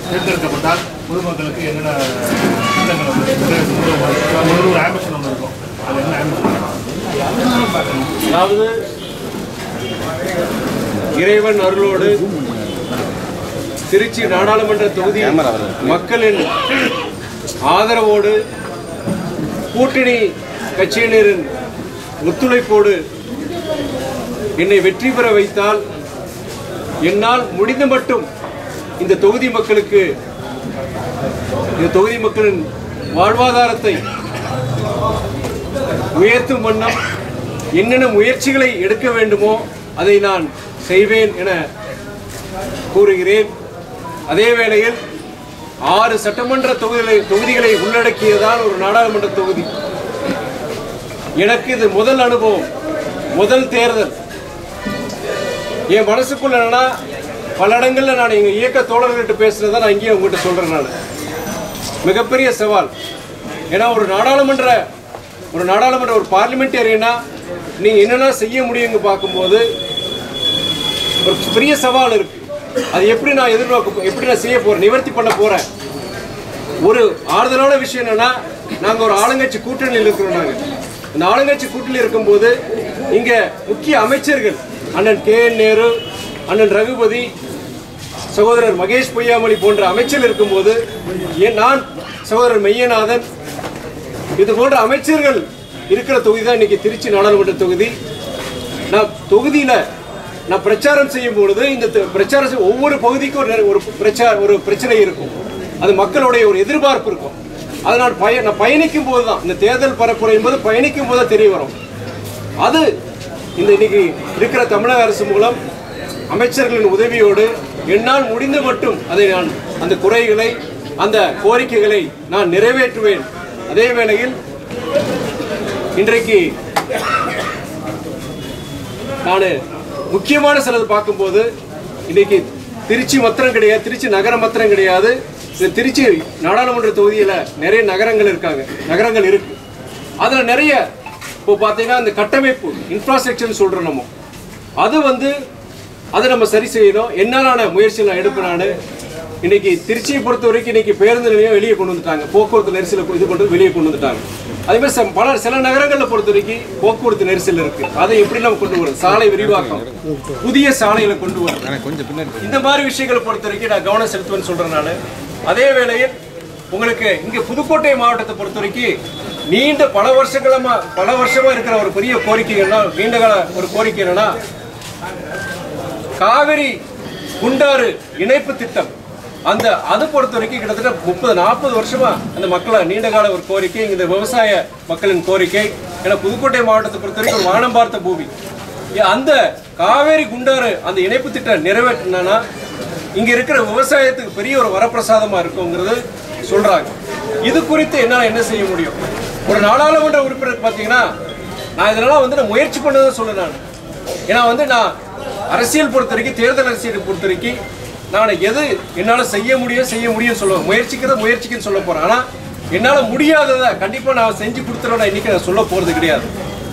தேர்ந்தெடுக்கப்பட்டால் பொதுமக்களுக்கு என்னென்ன திட்டங்கள் ஒரு ஆம்பிஷன் ஒன்று இருக்கும். அது என்ன ஆம்பிஷன்? அதாவது இறைவன் அருளோடு திருச்சி நாடாளுமன்ற தொகுதி மக்களின் ஆதரவோடு கூட்டணி கட்சியினரின் ஒத்துழைப்போடு என்னை வெற்றி பெற வைத்தால் என்னால் முடிந்த மட்டும் இந்த தொகுதி மக்களுக்கு, இந்த தொகுதி மக்களின் வாழ்வாதாரத்தை உயர்த்தும் வண்ணம் என்னென்ன முயற்சிகளை எடுக்க வேண்டுமோ அதை நான் செய்வேன் என கூறுகிறேன். அதே வேளையில் 6 சட்டமன்ற தொகுதிகளை உள்ளடக்கியதால் ஒரு நாடாளுமன்ற தொகுதி. எனக்கு இது முதல் அனுபவம், முதல் தேர்தல். என் மனசுக்குள்ள என்னன்னா, பல இடங்கள்ல நான் எங்க இயக்க தோழர்கள்ட்ட பேசுறதை நான் இங்கேயே உங்ககிட்ட சொல்றேன். நான் மிகப்பெரிய சவால். ஏன்னா ஒரு நாடாளுமன்ற ஒரு பார்லிமெண்டேரியனா நீங்க என்னென்ன செய்ய முடியுங்க பார்க்கும்போது ஒரு பெரிய சவால் இருக்கு. அது எப்படி நான் எப்படி நான் செய்ய போறேன், நிவர்த்தி பண்ண போறேன். ஒரு ஆறுதலான விஷயம் என்னன்னா, நாங்க ஒரு ஆளுங்கட்சி கூட்டணியில் இருக்கிறோம். நாங்க இந்த ஆளுங்கட்சி கூட்டணியில் இருக்கும்போது இங்க முக்கிய அமைச்சர்கள் அண்ணன் KN நேரு, அண்ணன் ரகுபதி, சகோதரர் மகேஷ் பொய்யாமொழி போன்ற அமைச்சர்கள் இருக்கும்போது, நான் சகோதரர் மெய்யநாதன், இது போன்ற அமைச்சர்கள் இருக்கிற தொகுதி தான் இன்னைக்கு திருச்சி நாடாளுமன்ற தொகுதி. நான் தொகுதியில நான் பிரச்சாரம் செய்யும் பொழுது இந்த பிரச்சாரம் ஒவ்வொரு பகுதிக்கும் ஒரு பிரச்சனை இருக்கும். அது மக்களுடைய ஒரு எதிர்பார்ப்பு இருக்கும். அதை நான் பயணிக்கும் போது தான், இந்த தேர்தல் பரப்புரை என்பது பயணிக்கும் போது தான் தெரிய வரும். அது இந்த இன்னைக்கு இருக்கிற தமிழக அரசு மூலம் அமைச்சர்களின் உதவியோடு என்னால் முடிந்த மட்டும் அதை நான் அந்த குறைகளை, அந்த கோரிக்கைகளை நான் நிறைவேற்றுவேன். அதே வேளையில் இன்றைக்கு நான் முக்கியமான சிலது பார்க்கும்போது, இன்னைக்கு திருச்சி மாத்திரம் கிடையாது, திருச்சி நகரம் மாத்திரம் கிடையாது, இந்த திருச்சி நாடாளுமன்ற தொகுதியில் நிறைய நகரங்கள் இருக்கு. அதுல நிறைய இப்போ பார்த்தீங்கன்னா இந்த கட்டமைப்பு இன்ஃப்ராஸ்ட்ரக்சர் சொல்றோம் நம்ம, அதை நம்ம சரி செய்யணும். என்னாலான முயற்சி நான் எடுப்பேன். நான் இன்னைக்கு திருச்சியை பொறுத்த வரைக்கும் இன்னைக்கு பேருந்து நிலையம் வெளியே கொண்டு வந்துட்டாங்க, போக்குவரத்து நெரிசலை இது கொண்டு வெளியே கொண்டு வந்துட்டாங்க. அதே மாதிரி சில நகரங்களில் பொறுத்த வரைக்கும் போக்குவரத்து நெரிசல் இருக்கு. அதை எப்படி நம்ம கொண்டு வரும், சாலை விரிவாக்கம், புதிய சாலைகளை கொண்டு வரும், இந்த மாதிரி விஷயங்களை பொறுத்த வரைக்கும் நான் கவனம் செலுத்துவேன்னு சொல்றேன் நான். அதே வேளையில் உங்களுக்கு இங்க புதுக்கோட்டை மாவட்டத்தை பொறுத்த வரைக்கும் நீண்ட பல வருஷமா இருக்கிற ஒரு பெரிய கோரிக்கைகள்னா, நீண்ட கால ஒரு கோரிக்கை என்னன்னா, காவிரி குண்டாறு இணைப்பு திட்டம். அது பொறுத்த வரைக்கும் கிட்டத்தட்ட 30-40 வருஷமா அந்த மக்களை நீண்ட கால ஒரு கோரிக்கை, இந்த விவசாய மக்களின் கோரிக்கை. ஏன்னா புதுக்கோட்டை மாவட்டத்தை பொறுத்த வரைக்கும் ஒரு வானம் பார்த்த பூமி. அந்த காவேரி குண்டாறு அந்த இணைப்பு திட்டம் நிறைவேற்றினா இங்க இருக்கிற விவசாயத்துக்கு பெரிய ஒரு வரப்பிரசாதமா இருக்குங்கிறது சொல்றாங்க. இது குறித்து என்னால என்ன செய்ய முடியும்? ஒரு நாடாளுமன்ற உறுப்பினர் பார்த்தீங்கன்னா, நான் இதெல்லாம் நான் முயற்சி பண்ணதான் சொல்லுறேன். ஏன்னா நான் அரசியல் பொறுத்த வரைக்கும், தேர்தல் அரசியலை பொறுத்த வரைக்கும் நான் எது என்னால் செய்ய முடியும் சொல்ல முயற்சிக்குன்னு சொல்ல போறேன். ஆனால் என்னால் முடியாததை கண்டிப்பாக நான் செஞ்சு கொடுத்துருவேன் இன்னைக்கு நான் சொல்ல போறது கிடையாது.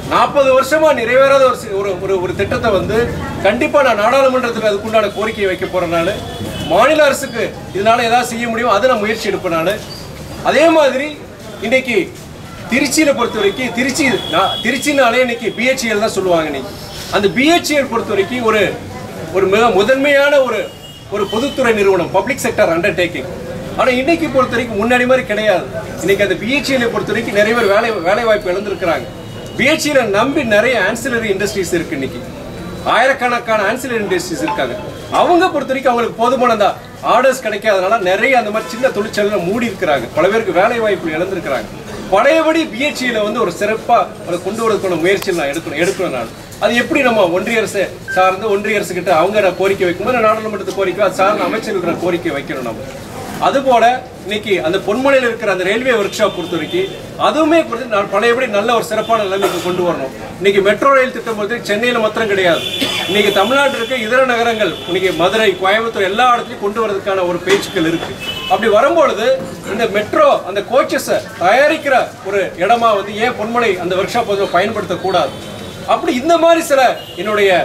40 வருஷமா நிறைவேறாத ஒரு திட்டத்தை கண்டிப்பாக நான் நாடாளுமன்றத்தில் அதுக்குண்டான கோரிக்கையை வைக்க போறேன். நான் மாநில அரசுக்கு இதனால ஏதாவது செய்ய முடியும், அதை நான் முயற்சி எடுப்பேன். நான் அதே மாதிரி இன்னைக்கு திருச்சியில பொறுத்த வரைக்கும் திருச்சினாலே இன்னைக்கு BHEL தான் சொல்லுவாங்க. இன்னைக்கு அந்த BHEL பொறுத்த வரைக்கும் ஒரு மிக முதன்மையான ஒரு பொதுத்துறை நிறுவனம், பப்ளிக் செக்டர் அண்டர்டேக்கிங். ஆனா இன்னைக்கு பொறுத்த வரைக்கும் முன்னாடி மாதிரி கிடையாது. இன்னைக்கு அந்த BHEL பொறுத்த வரைக்கும் நிறைய பேர் வேலை வாய்ப்பு இழந்திருக்கிறாங்க. BHEL நம்பி நிறைய ஆன்சிலரி இண்டஸ்ட்ரீஸ் இருக்கு. இன்னைக்கு ஆயிரக்கணக்கான ஆன்சிலரி இண்டஸ்ட்ரீஸ் இருக்காங்க. அவங்க பொறுத்த வரைக்கும் அவங்களுக்கு போதுமான ஆர்டர்ஸ் கிடைக்காதனால நிறைய அந்த மாதிரி சின்ன தொழிற்சாலை மூடி இருக்கிறாங்க. பல பேருக்கு வேலை வாய்ப்பு இழந்திருக்கிறாங்க. பழையபடி BHEL ஒரு சிறப்பா கொண்டு வரதுக்கான முயற்சியில் நான் எடுக்கணும். நான் அது எப்படி நம்ம ஒன்றிய அரசு சார்ந்து ஒன்றிய அரசு கிட்ட அவங்க கோரிக்கை வைக்கும்போது நாடாளுமன்றத்து கோரிக்கை, அது சார்ந்த அமைச்சர்கள் கோரிக்கை வைக்கணும் நம்ம. அதுபோல இன்னைக்கு அந்த பொன்மலையில் இருக்கிற அந்த ரயில்வே ஒர்க் ஷாப் பொறுத்த வரைக்கும் அதுவுமே பழையபடி நல்ல ஒரு சிறப்பான நிலைமைக்கு கொண்டு வரணும். இன்னைக்கு மெட்ரோ ரயில் திட்டம் பொறுத்த சென்னையில் மாத்திரம் கிடையாது, இன்னைக்கு தமிழ்நாட்டில் இருக்க இதர நகரங்கள், இன்னைக்கு மதுரை, கோயம்புத்தூர் எல்லா இடத்துலையும் கொண்டு வரதுக்கான ஒரு பேச்சுக்கள் இருக்கு. அப்படி வரும்பொழுது இந்த மெட்ரோ அந்த கோச்சஸை தயாரிக்கிற ஒரு இடமா ஏன் பொன்மலை அந்த ஒர்க் ஷாப் பயன்படுத்தக்கூடாது? அப்படி இந்த மாதிரி சில என்னுடைய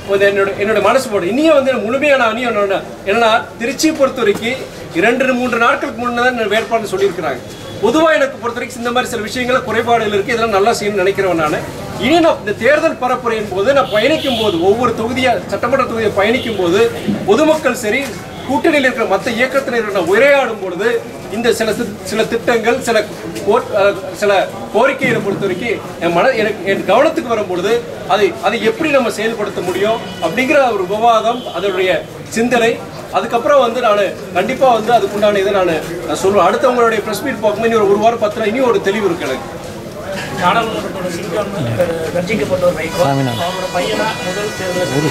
என்னோட மனசு போடும். இனியும் வந்து முழுமையான என்னன்னா திருச்சியை பொறுத்த வரைக்கும் 2-3 நாட்களுக்கு முன்னதான் வேட்பாளர் சொல்லியிருக்கிறாங்க. பொதுவாக எனக்கு பொறுத்த வரைக்கும் இந்த மாதிரி சில விஷயங்கள குறைபாடுகள் இருக்குது, இதெல்லாம் நல்லா செய்யணும்னு நினைக்கிறவன் நான். இனி நான் இந்த தேர்தல் பரப்புரையின் போது நான் பயணிக்கும் போது ஒவ்வொரு சட்டமன்ற தொகுதியை பயணிக்கும் போது பொதுமக்கள் சரி கூட்டணியில் இருக்கிற மற்ற இயக்கத்தினர் உரையாடும் பொழுது இந்த சில திட்டங்கள் சில கோரிக்கைகளை பொறுத்த வரைக்கும் என் கவனத்துக்கு வரும்பொழுது அதை எப்படி நம்ம செயல்படுத்த முடியும் அப்படிங்கிற ஒரு விவாதம், அதனுடைய சிந்தனை. அதுக்கப்புறம் வந்து நான் கண்டிப்பாக வந்து அதுக்குண்டான இதை நான் சொல்லுவேன். அடுத்தவங்களுடைய ப்ரெஸ் மீட் பார்க்கும்போது ஒரு வாரம் 10 நாள் இனியும் ஒரு தெளிவு இருக்கு எனக்கு. நாடாளுமன்றத்தோட சிங்கம் கர்ஜிக்கப்பட்டவர் வைகோ அவரோட பையனா முதல் தேர்தல்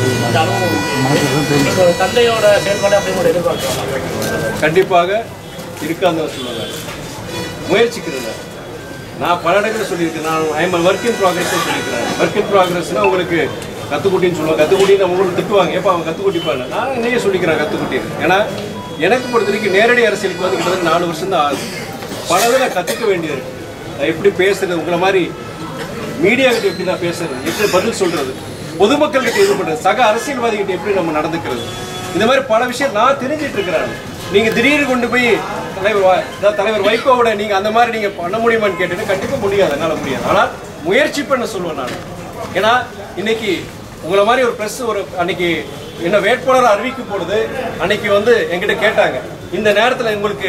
தந்தையோட செயல்பாடு அப்படின்னு எதிர்பார்க்கலாம். கண்டிப்பாக இருக்கான்னு சொல்லுவேன். முயற்சிக்கிறேன். நான் பல இடங்களில் சொல்லியிருக்கேன். நான் ஐஎம் ஒர்க் இன் ப்ராக்ரஸ் சொல்லியிருக்கிறேன். ஒர்க் இன் ப்ராக்ரஸ்னா உங்களுக்கு கத்துக்குட்டின்னு சொல்லுவாங்க. கத்துக்குட்டி நம்ம உங்களுக்கு திட்டுவாங்க, எப்போ அவங்க கத்துக்குட்டிப்பாங்க. நான் என்னையே சொல்லிக்கிறேன் கத்துக்குட்டி. ஏன்னா எனக்கு பொறுத்த வரைக்கும் நேரடி அரசியலுக்கு வந்து கிட்டத்தட்ட 4 வருஷம் தான் ஆகுது. பல நான் கற்றுக்க வேண்டியது இருக்கு. எப்படி பேசுறது, உங்களை மாதிரி மீடியா கிட்ட எப்படி நான் பேசுறது, எப்படி பதில் சொல்றது, பொதுமக்கள் கிட்ட இது பண்றது, சக அரசியல்வாதி கிட்ட எப்படி நம்ம நடந்துக்கிறது, இந்த மாதிரி பல விஷயம் நான் தெரிஞ்சிட்டு இருக்கிறேன். நீங்க திடீர்னு கொண்டு போய் தலைவர் வைகோவோட நீங்க அந்த மாதிரி நீங்க பண்ண முடியுமான்னு கேட்டுட்டு கண்டிப்பா முடியாது, என்னால முடியாது. ஆனால் முயற்சி பண்ண சொல்லுவேன் நான். ஏன்னா இன்னைக்கு உங்களை மாதிரி ஒரு பிரஸ் அன்னைக்கு என்ன வேட்பாளர் அறிவிக்கும் பொழுது அன்னைக்கு வந்து என்கிட்ட கேட்டாங்க, இந்த நேரத்தில் உங்களுக்கு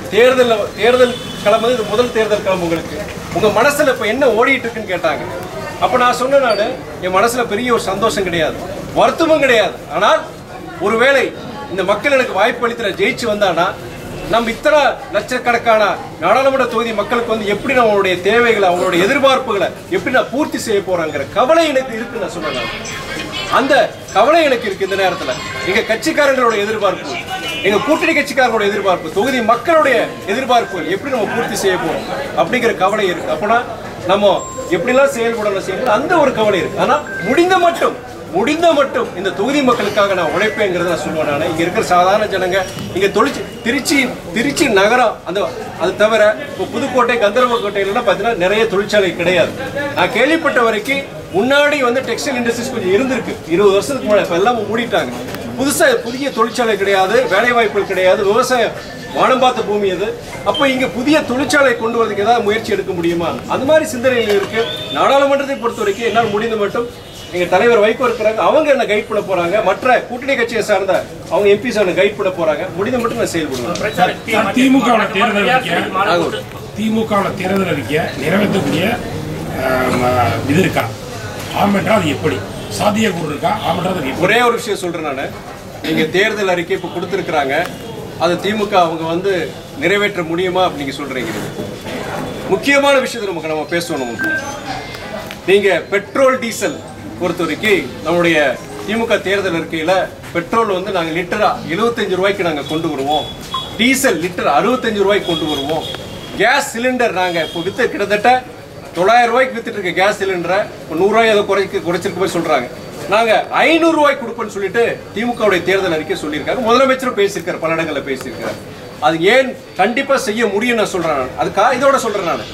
தேர்தல் கிளம்பு, இது முதல் தேர்தல் கிளம்பு, உங்களுக்கு உங்க மனசுல இப்ப என்ன ஓடிட்டு இருக்குன்னு கேட்டாங்க. அப்ப நான் சொன்னேன், நான் என் மனசுல பெரிய ஒரு சந்தோஷம் கிடையாது, வருத்தமும் கிடையாது. ஆனால் ஒருவேளை இந்த மக்கள் எனக்கு வாய்ப்பு அளித்து ஜெயிச்சு வந்தானா நம்ம இத்தனை லட்சக்கணக்கான நாடாளுமன்ற தொகுதி மக்களுக்கு வந்து எப்படி நம்மளுடைய தேவைகளை, அவங்களுடைய எதிர்பார்ப்புகளை எப்படி நான் பூர்த்தி செய்ய போறாங்கிற கவலை எனக்கு இருக்கு. நான் சொன்னேன், அந்த கவலை எனக்கு இருக்கு. இந்த நேரத்தில் எங்க கட்சிக்காரங்களோட எதிர்பார்ப்பு, எங்க கூட்டணி கட்சிக்காரங்களோட எதிர்பார்ப்பு, தொகுதி மக்களுடைய எதிர்பார்ப்புகள் எப்படி நம்ம பூர்த்தி செய்ய போறோம் அப்படிங்கிற கவலை இருக்கு. அப்பனா நம்ம எப்படிலாம் செயல்படணும் அந்த ஒரு கவலை இருக்கு. ஆனா முடிந்த மட்டும் இந்த தொகுதி மக்களுக்காக நான் உழைப்பேங்கிறத நான் சொல்லுவேன். நான் இங்க இருக்கிற சாதாரண ஜனங்க, இங்க திருச்சி நகரம் அது தவிர இப்போ புதுக்கோட்டை, கந்தர்வக்கோட்டையிலாம் பார்த்தீங்கன்னா நிறைய தொழிற்சாலை கிடையாது. நான் கேள்விப்பட்ட வரைக்கும் முன்னாடி வந்து டெக்ஸ்டைல் இண்டஸ்ட்ரீஸ் கொஞ்சம் இருந்திருக்கு 20 வருஷத்துக்கு முன்னாடி, இப்போ எல்லாம் மூடிட்டாங்க. புதிய தொழிற்சாலை கிடையாது, வேலை வாய்ப்புகள் கிடையாது, விவசாயம் வானம் பார்த்த பூமி அது. அப்போ இங்க புதிய தொழிற்சாலை கொண்டு வரதுக்கு ஏதாவது முயற்சி எடுக்க முடியுமா, அந்த மாதிரி சிந்தனைகள் இருக்கு. நாடாளுமன்றத்தை பொறுத்த வரைக்கும் என்னால் முடிந்த மட்டும் எங்க தலைவர் வைகோ இருக்கிறாங்க, அவங்க என்ன கைட் பண்ண போறாங்க, மற்ற கூட்டணி கட்சியை சார்ந்த அவங்க எம்பிஸ் கைட் பண்ண போறாங்க. முடிந்த மட்டும் நான் செயல்படுவேன். திமுக தேர்தல் அறிக்கை நிறைவேற்றக்கூடிய இது இருக்கா, ஆமென்றா அது எப்படி சாத்தியக்கூறு இருக்கா, ஆமென்றா ஒரே ஒரு விஷயம் சொல்றேன் நான். நீங்க தேர்தல் அறிக்கை இப்போ கொடுத்துருக்குறாங்க, அது திமுக அவங்க வந்து நிறைவேற்ற முடியுமா அப்படின்னு சொல்றீங்க. முக்கியமான விஷயத்தை நம்ம பேசணும். நீங்க பெட்ரோல் டீசல் பொறுத்த வரைக்கும் நம்முடைய திமுக தேர்தல் அறிக்கையில் பெட்ரோல் வந்து நாங்கள் லிட்டரா 75 ரூபாய்க்கு நாங்கள் கொண்டு வருவோம், டீசல் லிட்டர் 65 ரூபாய்க்கு கொண்டு வருவோம், கேஸ் சிலிண்டர் நாங்கள் இப்போ கிட்டத்தட்ட 900 ரூபாய்க்கு வித்துட்டு இருக்க கேஸ் சிலிண்டரை 100 ரூபாய் ஏதோ குறைச்சிருக்க போய் சொல்றாங்க. நாங்கள் 500 ரூபாய்க்கு கொடுப்போம்னு சொல்லிட்டு திமுகவுடைய தேர்தல் அறிக்கை சொல்லியிருக்காங்க. முதலமைச்சரும் பேசியிருக்காரு, பல இடங்களில் பேசியிருக்காரு. அது ஏன் கண்டிப்பாக செய்ய முடியும் நான் சொல்றேன். அதுக்காக இதோட சொல்றேன் நான்,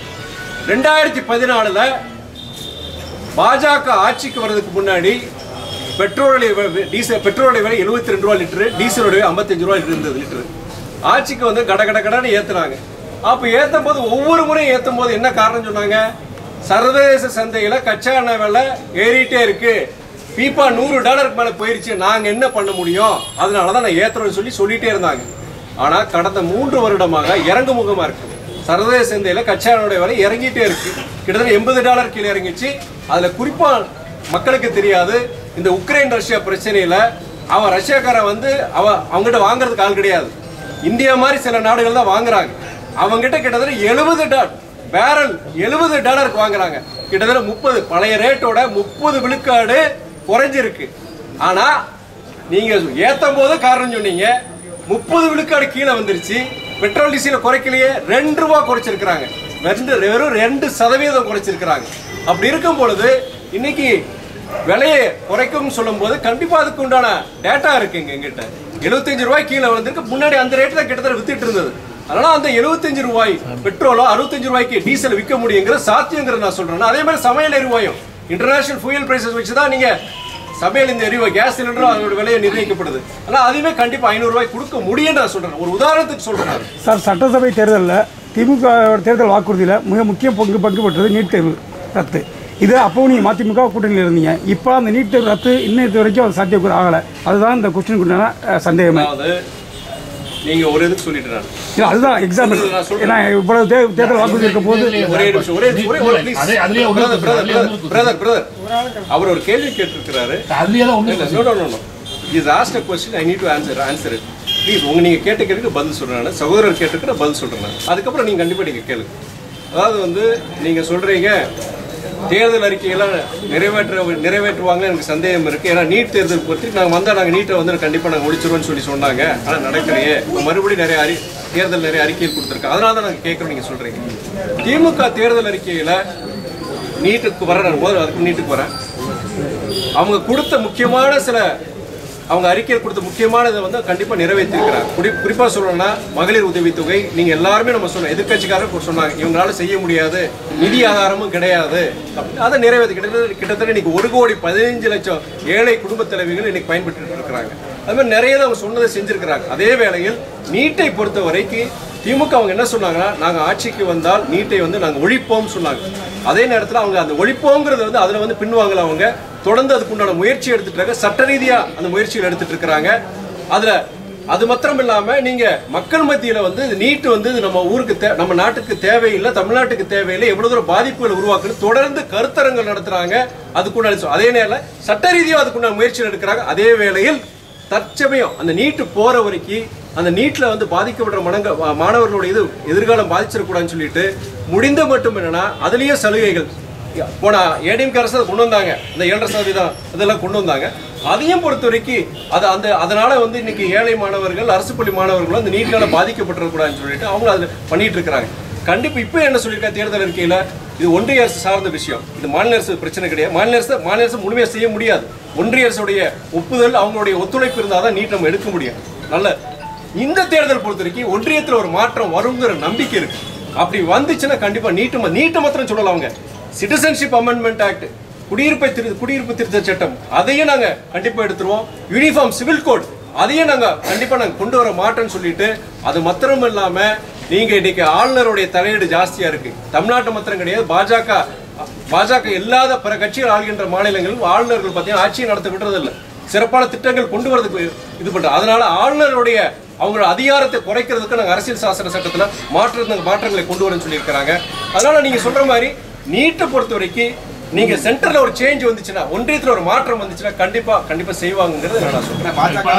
2014 பாஜக ஆட்சிக்கு வர்றதுக்கு முன்னாடி பெட்ரோலுடைய விலை 72 ரூபா லிட்டரு, டீசலுடைய 55 ரூபா இருந்தது லிட்டரு. ஆட்சிக்கு வந்து கடன்னு ஏத்துனாங்க. அப்ப ஏத்தும் போது ஒவ்வொரு முறையும் ஏத்தும் போது என்ன காரணம் சொன்னாங்க, சர்வதேச சந்தையில கச்சா எண்ணெய் விலை ஏறிட்டே இருக்கு, பீப்பா $100 மேல போயிருச்சு, நாங்க என்ன பண்ண முடியும், அதனாலதான் நான் ஏத்துறோம்னு சொல்லிட்டே இருந்தாங்க. ஆனா கடந்த 3 வருடமாக இறங்குமுகமா இருக்கு. சர்வதேச சந்தையில கச்சா எண்ணெயோட விலை இறங்கிட்டே இருக்கு, கிட்டத்தட்ட $80 கீழே இறங்கிச்சு. அதுல குறிப்பா மக்களுக்கு தெரியாது, இந்த உக்ரைன் ரஷ்யா பிரச்சனையில அவன் ரஷ்யாக்காரன் வந்து அவங்ககிட்ட வாங்குறதுக்கு ஆள் கிடையாது, இந்தியா மாதிரி சில நாடுகள் தான் வாங்குறாங்க. அவங்ககிட்ட கிட்டத்தட்ட $70 பேரல் $70 வாங்குறாங்க. கிட்டத்தட்ட 30 பழைய ரேட்டோட 30 விழுக்காடு குறைஞ்சிருக்கு. ஆனா நீங்க ஏத்தும் போது காரணம் சொன்னீங்க, 30 விழுக்காடு கீழே வந்துருச்சு. பெட்ரோல் டீசல் குறைக்கலையே, 2 ரூபா குறைச்சிருக்கிறாங்க, வெறும் 2% குறைச்சிருக்கிறாங்க. அப்படி இருக்கும் பொழுது இன்னைக்கு விலையை குறைக்கும் சொல்லும் போது கண்டிப்பா அதுக்கு உண்டான டேட்டா இருக்குங்க எங்கிட்ட. 75 ரூபாய் கீழே வந்திருக்கு, முன்னாடி அந்த ரேட்டு தான் கிட்டத்தட்ட வித்துட்டு இருந்தது. அதனால அந்த 75 ரூபாய் பெட்ரோலோ 65 ரூபாய்க்கு டீசல் விற்க முடியுங்கிற சாத்தியங்கிறது நான் சொல்றேன். அதே மாதிரி சமையல் எரிவாயும் இன்டர்நேஷனல் ஃபியூயல் பிரைசஸ் வச்சுதான் நீங்க சமையல் இந்த எரிவாயு கேஸ் சிலிண்டரும் அதோட விலையை நிர்ணயிக்கப்படுது. ஆனால் அதுவுமே கண்டிப்பாக 500 ரூபாய் கொடுக்க முடியும்னு நான் சொல்கிறேன். ஒரு உதாரணத்துக்கு சொல்கிறேன் சார். சட்டசபை தேர்தலில் திமுக தேர்தல் வாக்குறுதியில் மிக முக்கிய பங்கு பெற்றது நீட் தேர்வு ரத்து. இது அப்போ நீங்கள் மதிமுக கூட்டணியில் இருந்தீங்க. இப்போ அந்த நீட் தேர்வு ரத்து இன்னும் வரைக்கும் அது சாத்தியக்கூட ஆகலை. அதுதான் இந்த கொஸ்டினுக்குண்டான சந்தேகமே. நீங்க ஒரு இதுக்கு சொல்லிட்டு இல்ல அதுதான் எக்ஸாம்பிள். ஏன்னா இவ்வளவு தேர்தல் வாக்குறுதி இருக்க போது ஒரே நிமிஷம் பிரதர் அவர் ஒரு கேள்வி கேட்டிருக்கிறாரு. Is asked a question, I need to answer it. Please நீங்க கேட்ட கேள்விக்கு பதில் சொல்றேன். சகோதரர் கேட்டிருக்கிற பதில் சொல்றேன். அதுக்கப்புறம் நீங்க கண்டிப்பா நீங்க கேளுங்க. அதாவது நீங்க சொல்றீங்க தேர்தல் அறிக்கையெல்லாம் நிறைவேற்றுவாங்க எனக்கு சந்தேகம் இருக்கு. ஏன்னா நீட் தேர்தல் பற்றி நாங்கள் வந்தால் நாங்கள் நீட்டை கண்டிப்பாக நாங்கள் முடிச்சிருவோம்னு சொன்னாங்க. ஆனால் நடக்கலையே. மறுபடியும் நிறைய அறிக்கைகள் கொடுத்துருக்காங்க. அதனால தான் நாங்கள் கேட்குறோம். நீங்கள் சொல்கிறீங்க திமுக தேர்தல் அறிக்கையில் நீட்டுக்கு வரேன். நான் முதல்ல அதுக்கு நீட்டுக்கு வரேன். அவங்க கொடுத்த முக்கியமான அவங்க அறிக்கையில் கொடுத்த முக்கியமானதை கண்டிப்பாக நிறைவேற்றிருக்கிறாங்க. குறிப்பாக சொல்லணும்னா மகளிர் உதவித்தொகை நீங்கள் எல்லாருமே நம்ம சொன்னோம். எதிர்கட்சிக்காரர் சொன்னாங்க இவங்களால செய்ய முடியாது, நிதி ஆதாரமும் கிடையாது. அதை நிறைவேற்றி கிட்டத்தட்ட இன்னைக்கு 1,15,00,000 ஏழை குடும்ப தலைவிகள் இன்னைக்கு பயன்பட்டு இருக்கிறாங்க. அது மாதிரி நிறைய அவங்க சொன்னதை செஞ்சிருக்கிறாங்க. அதே வேளையில் நீட்டை பொறுத்த வரைக்கும் திமுக அவங்க என்ன சொன்னாங்கன்னா நாங்கள் ஆட்சிக்கு வந்தால் நீட்டை நாங்கள் ஒழிப்போம் சொன்னாங்க. அதே நேரத்தில் அவங்க அந்த ஒழிப்போங்கிறது அதில் பின்வாங்கல. அவங்க தொடர்ந்து அதுக்குண்டான முயற்சி எடுத்துட்டு இருக்காங்க. சட்ட ரீதியா அந்த முயற்சிகள் எடுத்துட்டு இருக்கிறாங்க. அதுல அது மாத்திரம் இல்லாம நீங்க மக்கள் மத்தியில நீட் நம்ம ஊருக்கு நம்ம நாட்டுக்கு தேவையில்லை, தமிழ்நாட்டுக்கு தேவையில்லை, எவ்வளவு தூரம் பாதிப்புகள் உருவாக்குன்னு தொடர்ந்து கருத்தரங்கள் நடத்துறாங்க. அதுக்குண்டான அதே நேரம் சட்ட ரீதியா அதுக்குண்டான முயற்சிகள் எடுக்கிறாங்க. அதே வேளையில் தற்சமயம் அந்த நீட்டு போற வரைக்கும் அந்த நீட்ல பாதிக்கப்படுற மாணவர்களுடைய எதிர்காலம் பாதிச்சிடக்கூடாதுன்னு சொல்லிட்டு முடிந்த மட்டும் என்னன்னா அதுலயே சலுகைகள் போனா ஏடிஎம்கே அரசு அதை கொண்டு வந்தாங்க. இந்த 7% அதெல்லாம் கொண்டு வந்தாங்க. அதையும் பொறுத்த வரைக்கும் அதனால இன்னைக்கு ஏழை மாணவர்கள் அரசு பள்ளி மாணவர்கள் அந்த நீட்னால பாதிக்கப்பட்டுறக்கூடாதுன்னு சொல்லிட்டு அவங்க அதை பண்ணிட்டு இருக்கிறாங்க. கண்டிப்பா இப்போ என்ன சொல்லியிருக்காங்க தேர்தல் அறிக்கையில இது ஒன்றிய அரசு சார்ந்த விஷயம். இது மாநில அரசு பிரச்சனை கிடையாது. மாநில அரசு முழுமையாக செய்ய முடியாது. ஒன்றிய அரசுடைய ஒப்புதல் அவங்களுடைய ஒத்துழைப்பு இருந்தால் தான் நீட் நம்ம எடுக்க முடியும். நல்ல இந்த தேர்தல் பொறுத்த வரைக்கும் ஒன்றியத்தில் ஒரு மாற்றம் வருங்கிற நம்பிக்கை இருக்கு. அப்படி வந்துச்சுன்னா கண்டிப்பா நீட்டை மாத்திரம் சொல்லலாம். அவங்க சிட்டிசன்ஷிப் அமெண்ட்மெண்ட் ஆக்ட், குடியிருப்பு திருத்த சட்டம், அதையும் நாங்க கண்டிப்பா எடுத்துருவோம். யூனிஃபார்ம் சிவில் கோட் அதையும் நாங்க கண்டிப்பா கொண்டு வர மாட்டோம்னு சொல்லிட்டு அது மாத்திரம் இல்லாம நீங்க இன்னைக்கு ஆளுநருடைய தலையீடு ஜாஸ்தியா இருக்கு. தமிழ்நாட்டு மாத்திரம் கிடையாது, பாஜக இல்லாத பிற கட்சிகள் ஆள்கின்ற மாநிலங்களில் ஆளுநர்கள் பார்த்தீங்கன்னா ஆட்சியை நடத்த விடுறது இல்லை. சிறப்பான திட்டங்கள் கொண்டு வரதுக்கு இது பண்ற. அதனால ஆளுநருடைய அவங்களோட அதிகாரத்தை குறைக்கிறதுக்கு நாங்கள் அரசியல் சாசன சட்டத்தில் மாற்றங்களை கொண்டு வரணும்னு சொல்லியிருக்கிறாங்க. அதனால நீங்க சொல்ற மாதிரி நீட்டை பொறுத்த வரைக்கும் நீங்க சென்டர்ல ஒரு சேஞ்ச் வந்துச்சுன்னா, ஒன்றியத்துல ஒரு மாற்றம் வந்துச்சுன்னா கண்டிப்பா செய்வாங்கிறது நான் சொல்றேன்.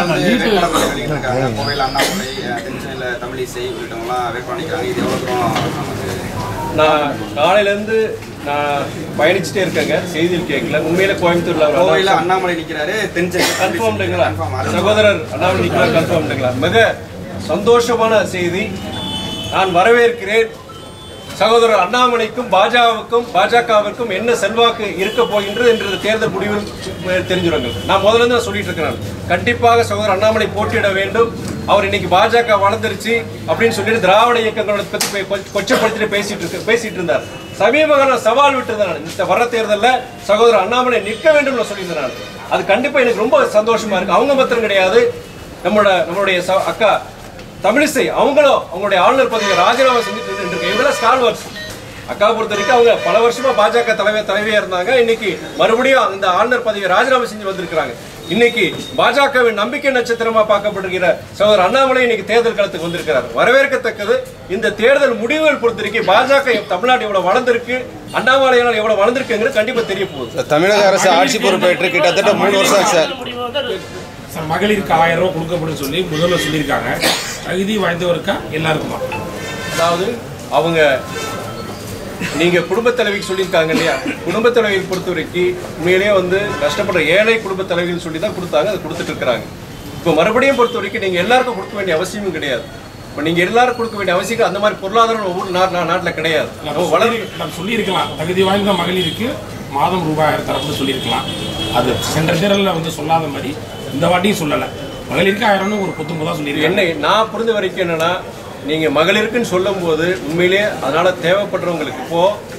நான் காலையில இருந்து நான் பயணிச்சுட்டே இருக்கேங்க. செய்தியில் கேட்கல. உண்மையில கோயம்புத்தூர்ல அண்ணாமலை நிக்கிறாரு. கன்ஃபார்ம்டுங்களா சகோதரர்? அண்ணாமலை நிக்கிறார் கன்ஃபார்ம்டுங்களா? மிக சந்தோஷமான செய்தி. நான் வரவேற்கிறேன். சகோதரர் அண்ணாமலைக்கும் பாஜகவிற்கும் என்ன செல்வாக்கு இருக்க போகின்றது என்ற தேர்தல் முடிவில் தெரிஞ்சிருங்க. நான் முதல்ல இருந்து சொல்லிட்டு இருக்கிறேன். கண்டிப்பாக சகோதரர் அண்ணாமலை போட்டியிட வேண்டும். அவர் இன்னைக்கு பாஜக வளர்ந்துருச்சு அப்படின்னு சொல்லிட்டு திராவிட இயக்கங்களை பத்தி கொச்சப்படுத்திட்டு பேசிட்டு இருந்தார். சமீப காலம் சவால் விட்டுருந்தேன். இந்த வர தேர்தலில் சகோதரர் அண்ணாமலை நிற்க வேண்டும் சொல்லியிருந்தேன். அது கண்டிப்பா எனக்கு ரொம்ப சந்தோஷமா இருக்கு. அவங்க மாத்திரம் கிடையாது, நம்மளுடைய அக்கா தமிழிசை அவங்களும் அவங்களுடைய ஆளுநர் பதவியை ராஜினாமா செஞ்சுட்டு இருக்கு. இவங்களாம் ஸ்டால்வர்ட்ஸ். அக்கா பொறுத்த வரைக்கும் அவங்க பல வருஷமா பாஜக தலைவியா இருந்தாங்க. இன்னைக்கு மறுபடியும் இந்த ஆளுநர் பதவியை ராஜினாமா செஞ்சு வந்திருக்கிறாங்க. இன்னைக்கு பாஜகவின் நம்பிக்கை நட்சத்திரமா பார்க்கப்படுகிற சகோதரர் அண்ணாமலை இன்னைக்கு தேர்தல் களத்துக்கு வந்திருக்கிறார். வரவேற்கத்தக்கது. இந்த தேர்தல் முடிவுகள் பொறுத்த வரைக்கும் பாஜக தமிழ்நாடு எவ்வளவு வளர்ந்திருக்கு, அண்ணாமலையால் எவ்வளவு வளர்ந்திருக்குங்கிறது கண்டிப்பா தெரிய போகுது. தமிழக அரசு ஆட்சி பொறுப்பேற்று கிட்டத்தட்ட 3 வருஷம் சார். மகளிருக்கு 1000 ரூபாய் கொடுக்கப்படும் சொல்லி முதல்ல சொல்லியிருக்காங்க. தகுதி வாய்ந்தவருக்கா எல்லாருக்குமா? அதாவது அவங்க நீங்க குடும்ப தலைவிக்கு சொல்லியிருக்காங்க இல்லையா? குடும்ப தலைவியை பொறுத்த வரைக்கும் உண்மையிலேயே கஷ்டப்படுற ஏழை குடும்ப தலைவிகள் சொல்லி தான் கொடுத்தாங்க. அதை கொடுத்துட்டு இருக்கிறாங்க. இப்போ மறுபடியும் பொறுத்த வரைக்கும் நீங்க எல்லாருக்கும் கொடுக்க வேண்டிய அவசியமும் கிடையாது. இப்போ நீங்க எல்லாரும் கொடுக்க வேண்டிய அவசியம் அந்த மாதிரி பொருளாதாரம் ஒவ்வொரு நாட்டில் கிடையாது. நம்ம சொல்லியிருக்கலாம் தகுதி வாய்ந்த மகளிருக்கு மாதம் ரூபாய் 1000 தரப்புன்னு சொல்லியிருக்கலாம். அது சென்ற தேர்தலில் சொல்லாத மாதிரி இந்த வாட்டியும் சொல்லலை. மகளிருக்கு 1000 ஒரு புத்தகம் சொல்லியிருக்கேன். என்ன நான் புரிஞ்ச வரைக்கும் என்னன்னா, நீங்க மகளிருக்குன்னு சொல்லும் போது உண்மையிலேயே அதனால தேவைப்படுறவங்களுக்கு இப்போ